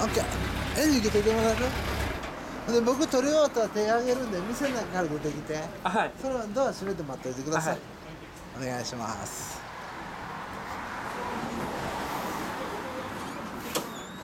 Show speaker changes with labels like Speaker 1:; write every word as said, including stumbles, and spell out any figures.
Speaker 1: オッケー。エンジン受けてもらえる？で僕取り終わったら手あげるんで店の中から出てきて、
Speaker 2: あ、はい。
Speaker 1: それはドア閉めて待っといてください、
Speaker 2: はい。
Speaker 1: お願いします。